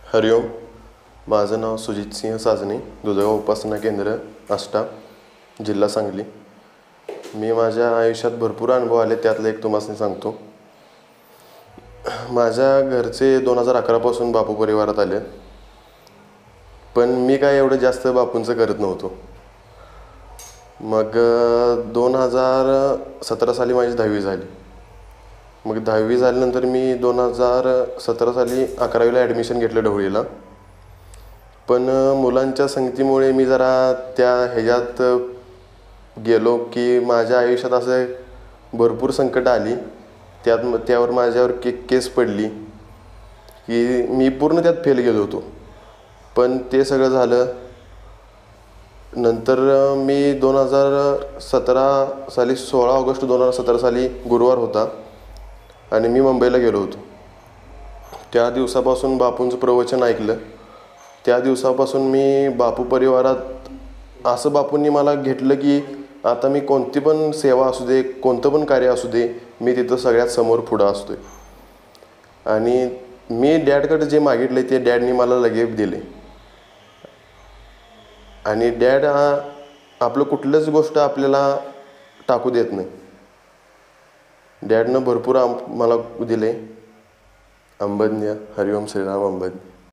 हरिओम. माझं नाव सुजित सिंह साजने, दुधगाव उपासना केंद्र आष्टा, जिल्हा सांगली. मी माझ्या आयुष्यात भरपूर अनुभव आले, त्यातलं एक तुम्हाला सांगतो. माझ्या घरचे 2011 बापू परिवारात आले, पण मी काय एवढं जास्त बापूंचं करत नव्हतो. मग 2017 साली माझी 10वी झाली. मग 10वी झाल्यानंतर मी 2017 साली 11वीला ॲडमिशन घेतलं ढवळीला. पण मुलांच्या संगतीमुळे मी जरा त्या ह्याच्यात गेलो की माझ्या आयुष्यात असं भरपूर संकट आली. त्यावर माझ्यावर केस पडली की मी पूर्ण त्यात फेल गेलो होतो. पण ते सगळं झालं नंतर मी 2017 साली 16 ऑगस्ट 2017 साली गुरुवार होता आणि मी मुंबईला गेलो होतो. त्या दिवसापासून बापूंचं प्रवचन ऐकलं. त्या दिवसापासून मी बापू परिवारात असं बापूंनी मला घेतलं की आता मी कोणती पण सेवा असू दे, कोणतं पण कार्य असू दे, मी तिथं सगळ्यात समोर पुढं असतोय. आणि मी डॅडकडे जे मागितले ते डॅडनी मला लगेच दिले. आणि डॅड आपलं कुठलंच गोष्ट आपल्याला टाकू देत नाही. डॅडनं भरपूर मला दिले. अंबज्ञ हरिओम श्रीराम अंबज्ञ.